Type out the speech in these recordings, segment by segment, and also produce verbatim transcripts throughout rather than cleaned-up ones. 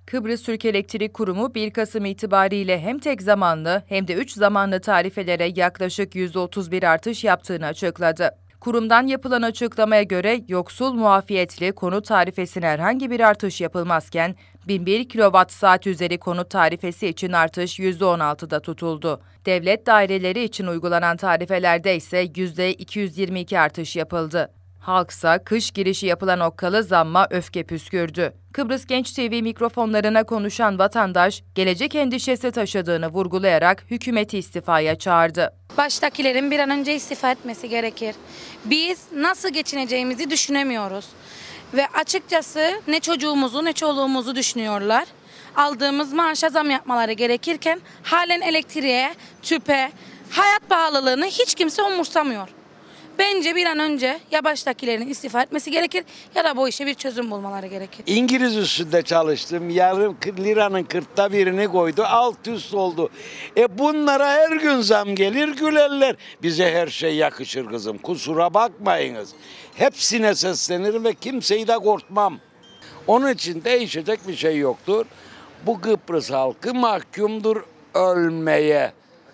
Kıbrıs Türk Elektrik Kurumu bir Kasım itibariyle hem tek zamanlı hem de üç zamanlı tarifelere yaklaşık yüzde otuz bir artış yaptığını açıkladı. Kurumdan yapılan açıklamaya göre yoksul muafiyetli konut tarifesine herhangi bir artış yapılmazken bin bir kilowatt saat üzeri konut tarifesi için artış yüzde on altıda tutuldu. Devlet daireleri için uygulanan tarifelerde ise yüzde iki yüz yirmi iki artış yapıldı. Halksa kış girişi yapılan okkalı zamma öfke püskürdü. Kıbrıs Genç T V mikrofonlarına konuşan vatandaş, gelecek endişesi taşıdığını vurgulayarak hükümeti istifaya çağırdı. Baştakilerin bir an önce istifa etmesi gerekir. Biz nasıl geçineceğimizi düşünemiyoruz. Ve açıkçası ne çocuğumuzu ne çoluğumuzu düşünüyorlar. Aldığımız maaşa zam yapmaları gerekirken halen elektriğe, tüpe, hayat pahalılığını hiç kimse umursamıyor. Bence bir an önce ya baştakilerin istifa etmesi gerekir ya da bu işe bir çözüm bulmaları gerekir. İngiliz üstünde çalıştım. Yarım liranın kırkta birini koydu. Alt üst oldu. E bunlara her gün zam gelir gülerler. Bize her şey yakışır kızım. Kusura bakmayınız. Hepsine seslenirim ve kimseyi de korkmam. Onun için değişecek bir şey yoktur. Bu Kıbrıs halkı mahkumdur ölmeye.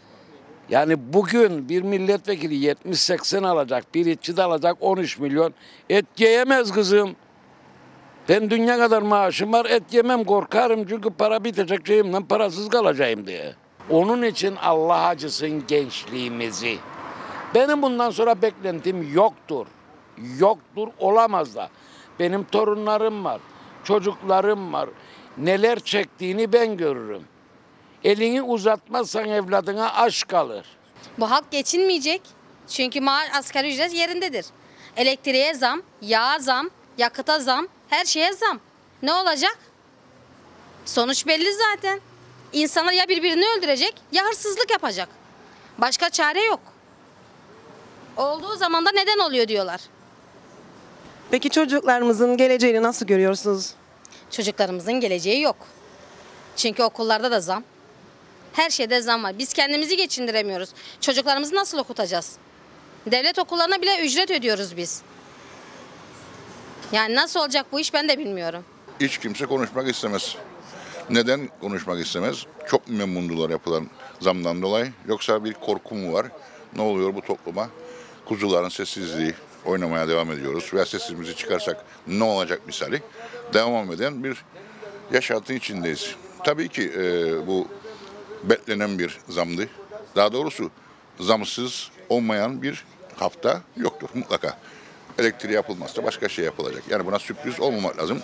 Yani bugün bir milletvekili yetmiş seksen alacak, bir işçi de alacak on üç milyon. Et yiyemez kızım. Ben dünya kadar maaşım var, et yemem, korkarım çünkü para bitecek, şeyimden parasız kalacağım diye. Onun için Allah acısın gençliğimizi. Benim bundan sonra beklentim yoktur. Yoktur, olamaz da. Benim torunlarım var, çocuklarım var. Neler çektiğini ben görürüm. Elini uzatmazsan evladına aşk kalır. Bu halk geçinmeyecek. Çünkü maaş asgari ücret yerindedir. Elektriğe zam, yağa zam, yakıta zam, her şeye zam. Ne olacak? Sonuç belli zaten. İnsanlar ya birbirini öldürecek ya hırsızlık yapacak. Başka çare yok. Olduğu zaman da neden oluyor diyorlar. Peki çocuklarımızın geleceğini nasıl görüyorsunuz? Çocuklarımızın geleceği yok. Çünkü okullarda da zam. Her şeyde zam var. Biz kendimizi geçindiremiyoruz. Çocuklarımızı nasıl okutacağız? Devlet okullarına bile ücret ödüyoruz biz. Yani nasıl olacak bu iş ben de bilmiyorum. Hiç kimse konuşmak istemez. Neden konuşmak istemez? Çok memnundular yapılan zamdan dolayı. Yoksa bir korku mu var? Ne oluyor bu topluma? Kuzuların sessizliği oynamaya devam ediyoruz. Veya sesimizi çıkarsak ne olacak misali? Devam eden bir yaşantı içindeyiz. Tabii ki e, bu beklenen bir zamdı. Daha doğrusu zamsız olmayan bir hafta yoktur mutlaka. Elektriği yapılmazsa başka şey yapılacak. Yani buna sürpriz olmamak lazım.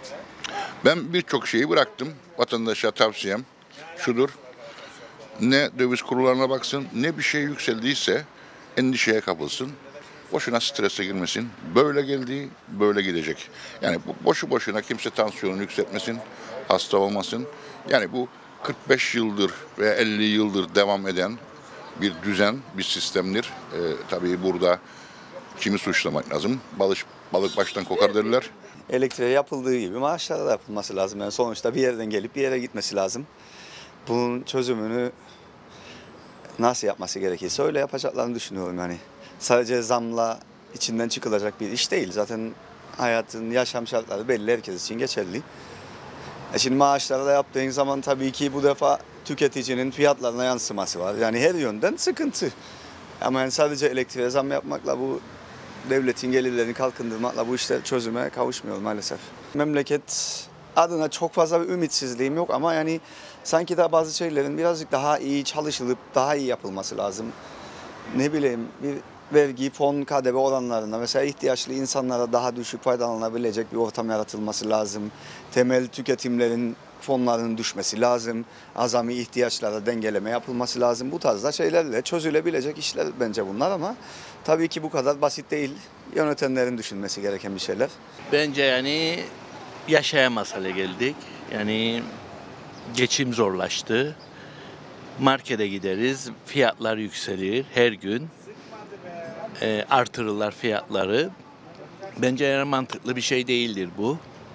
Ben birçok şeyi bıraktım. Vatandaşa tavsiyem şudur. Ne döviz kurlarına baksın, ne bir şey yükseldiyse endişeye kapılsın. Boşuna strese girmesin. Böyle geldiği böyle gidecek. Yani bu boşu boşuna kimse tansiyonunu yükseltmesin, hasta olmasın. Yani bu kırk beş yıldır ve elli yıldır devam eden bir düzen, bir sistemdir. Ee, tabii burada kimi suçlamak lazım? Balık, balık baştan kokar derler. Elektriğe yapıldığı gibi maaşlara da yapılması lazım. Yani sonuçta bir yerden gelip bir yere gitmesi lazım. Bunun çözümünü nasıl yapması gerekirse öyle yapacaklarını düşünüyorum yani. Sadece zamla içinden çıkılacak bir iş değil. Zaten hayatın yaşam şartları belli, herkes için geçerli. E şimdi maaşlara da yaptığın zaman tabii ki bu defa tüketicinin fiyatlarına yansıması var. Yani her yönden sıkıntı. Ama yani sadece elektriğe zam yapmakla bu devletin gelirlerini kalkındırmakla bu işler çözüme kavuşmuyor maalesef. Memleket adına çok fazla bir ümitsizliğim yok ama yani sanki daha bazı şeylerin birazcık daha iyi çalışılıp daha iyi yapılması lazım. Ne bileyim bir vergi, fon, K D V oranlarında mesela ihtiyaçlı insanlara daha düşük faydalanabilecek bir ortam yaratılması lazım. Temel tüketimlerin fonlarının düşmesi lazım. Azami ihtiyaçlara dengeleme yapılması lazım. Bu tarzda şeylerle çözülebilecek işler bence bunlar ama tabii ki bu kadar basit değil. Yönetenlerin düşünmesi gereken bir şeyler. Bence yani yaşayamaz hale geldik. Yani geçim zorlaştı. Markete gideriz, fiyatlar yükselir her gün. E, artırırlar fiyatları. Bence yani mantıklı bir şey değildir bu.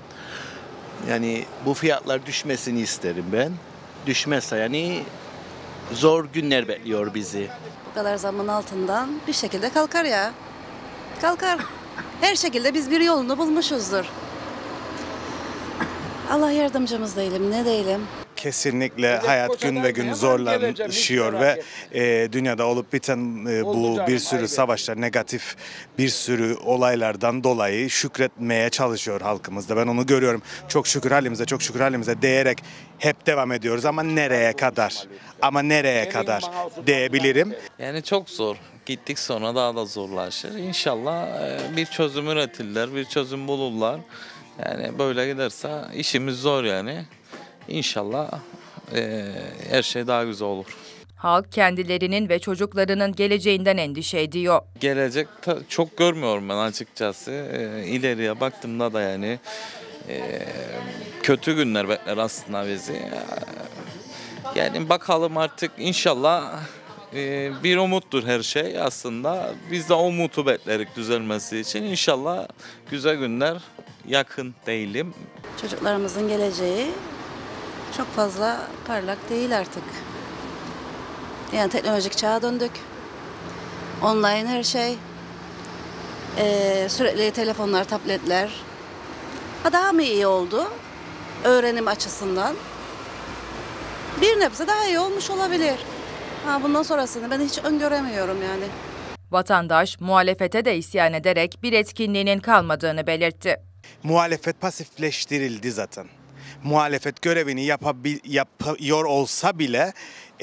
Yani bu fiyatlar düşmesini isterim ben. Düşmezse yani zor günler bekliyor bizi. Bu kadar zamın altından bir şekilde kalkar ya. Kalkar. Her şekilde biz bir yolunu bulmuşuzdur. Allah yardımcımız değilim, ne değilim. Kesinlikle hayat gün ve gün zorlaşıyor ve e, dünyada olup biten e, bu bir sürü savaşlar, negatif bir sürü olaylardan dolayı şükretmeye çalışıyor halkımızda. Ben onu görüyorum. Çok şükür halimize, çok şükür halimize diyerek hep devam ediyoruz ama nereye kadar? Ama nereye kadar diyebilirim. Yani çok zor. Gittik sonra daha da zorlaşır. İnşallah bir çözüm üretirler, bir çözüm bulurlar. Yani böyle giderse işimiz zor yani. İnşallah e, her şey daha güzel olur. Halk kendilerinin ve çocuklarının geleceğinden endişe ediyor. Gelecek çok görmüyorum ben açıkçası. E, ileriye baktığımda da yani e, kötü günler bekler aslında bizi. Yani bakalım artık inşallah e, bir umuttur her şey aslında. Biz de umutu beklerik düzelmesi için. İnşallah güzel günler yakın değilim. Çocuklarımızın geleceği çok fazla parlak değil artık. Yani teknolojik çağa döndük. Online her şey. Ee, sürekli telefonlar, tabletler. Ha, daha mı iyi oldu? Öğrenim açısından. Bir nebze daha iyi olmuş olabilir. Ha, bundan sonrasını ben hiç öngöremiyorum yani. Vatandaş muhalefete de isyan ederek bir etkinliğinin kalmadığını belirtti. Muhalefet pasifleştirildi zaten. Muhalefet görevini yapabil, yapıyor olsa bile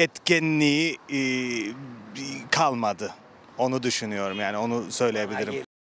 etkinliği e, kalmadı. Onu düşünüyorum yani onu söyleyebilirim.